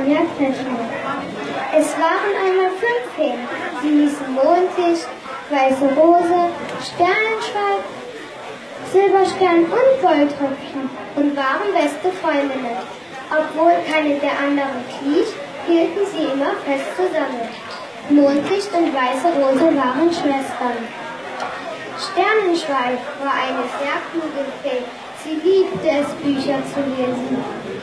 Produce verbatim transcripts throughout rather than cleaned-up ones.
Ronja Kretschmer. Es waren einmal fünf Feen. Sie hießen Mondlicht, Weiße Rose, Sternenschweif, Silberstern und Goldtröpfchen und waren beste Freundinnen. Obwohl keine der anderen Glied, hielten sie immer fest zusammen. Mondlicht und Weiße Rose waren Schwestern. Sternenschweif war eine sehr kluge Fee. Sie liebte es, Bücher zu lesen.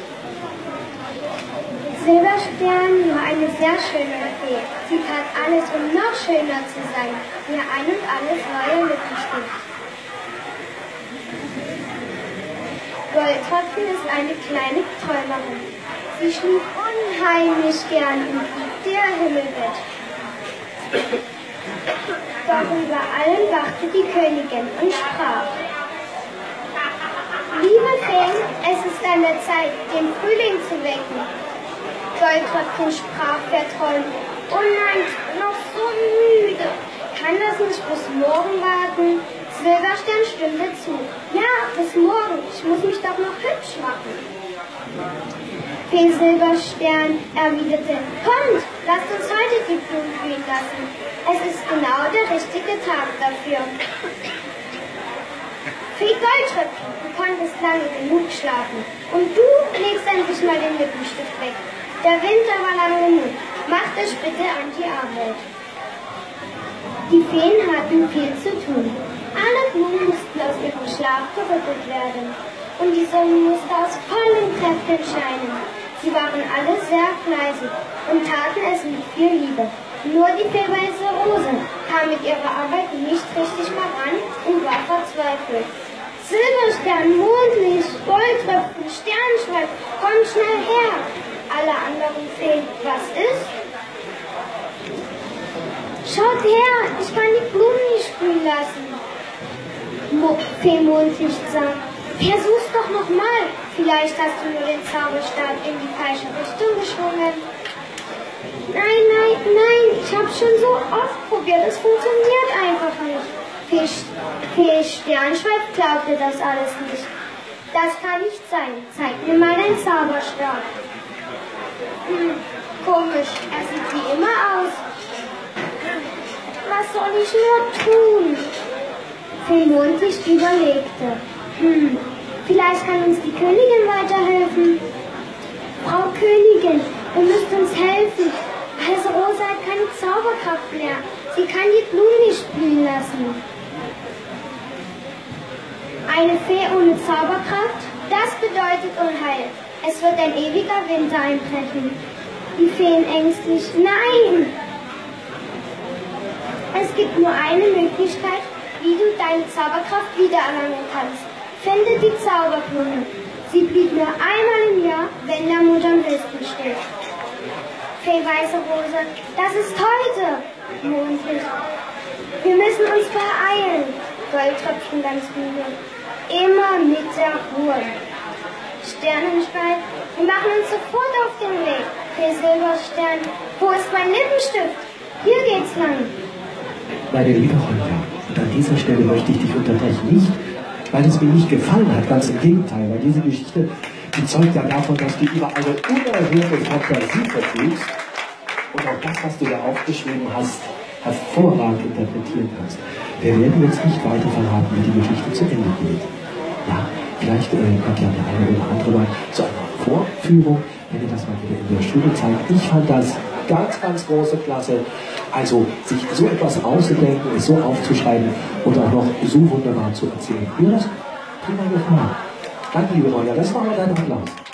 Silberstern war eine sehr schöne Fee. Sie tat alles, um noch schöner zu sein. Ihr ein und alles war ihr Lippenstift. Goldtröpfchen ist eine kleine Träumerin. Sie schlief unheimlich gern und liebte ihr Himmelbett. Doch über allen wachte die Königin und sprach: Liebe Feen, es ist an der Zeit, den Frühling zu wecken. Goldtröpfchen sprach verträumt: Oh nein, ich bin noch so müde. Kann das nicht bis morgen warten? Silberstern stimmte zu. Ja, bis morgen. Ich muss mich doch noch hübsch machen. Fee Silberstern erwiderte: Kommt, lasst uns heute die Blumen blühen lassen. Es ist genau der richtige Tag dafür. Fee Goldtröpfchen, du konntest lange genug schlafen. Und du legst endlich mal den Lippenstift weg. Der Winter war lang genug. Mach dich bitte an die Arbeit. Die Feen hatten viel zu tun. Alle Blumen mussten aus ihrem Schlaf gerüttelt werden. Und die Sonne musste aus vollen Kräften scheinen. Sie waren alle sehr fleißig und taten es mit viel Liebe. Nur die Fee Weiße Rose kam mit ihrer Arbeit nicht richtig voran und war verzweifelt. Silberstern, Mondlicht, Goldtröpfchen, Sternenschweif, komm schnell her! Alle anderen Feen, was ist? Schaut her, ich kann die Blumen nicht sprühen lassen. Mo Fee Mondlicht sang: Versuch's doch nochmal. Vielleicht hast du nur den Zauberstab in die falsche Richtung geschwungen. Nein, nein, nein, ich habe schon so oft probiert, es funktioniert einfach nicht. Fee, Fee Sternenschweif glaubte das alles nicht. Das kann nicht sein. Zeig mir mal deinen Zauberstab. Hm, komisch, er sieht wie immer aus. Was soll ich nur tun? Fee Mondlicht überlegte. Hm, vielleicht kann uns die Königin weiterhelfen. Frau Königin, ihr müsst uns helfen. Weiße Rose hat keine Zauberkraft mehr. Sie kann die Blumen nicht blühen lassen. Eine Fee ohne Zauberkraft? Das bedeutet Unheil. Es wird ein ewiger Winter einbrechen. Die Feen ängstlich: Nein! Es gibt nur eine Möglichkeit, wie du deine Zauberkraft wiedererlangen kannst. Finde die Zauberblume. Sie blüht nur einmal im Jahr, wenn der Mond am höchsten steht. Fee Weiße Rose: Das ist heute! Mondlicht: Wir müssen uns beeilen. Goldtröpfchen ganz müde: Immer mit der Ruhe. Sternenschweif: Wir machen uns sofort auf den Weg. Fee Silberstern: Wo ist mein Lippenstift? Hier geht's lang. Meine liebe Ronja, und an dieser Stelle möchte ich dich unterbrechen. Nicht, weil es mir nicht gefallen hat, ganz im Gegenteil, weil diese Geschichte, die zeugt ja davon, dass du über eine unerhörte Fantasie verfügst und auch das, was du da aufgeschrieben hast, hervorragend interpretieren kannst. Wir werden jetzt nicht weiter verraten, wie die Geschichte zu Ende geht. Ja, vielleicht äh, kommt ja der eine oder andere mal zu einer Vorführung, wenn ihr das mal wieder in der Schule zeigt. Ich fand das ganz, ganz große Klasse. Also sich so etwas auszudenken, es so aufzuschreiben und auch noch so wunderbar zu erzählen. Mir das prima gefallen. Danke, liebe Ronja, das war mal dein Applaus.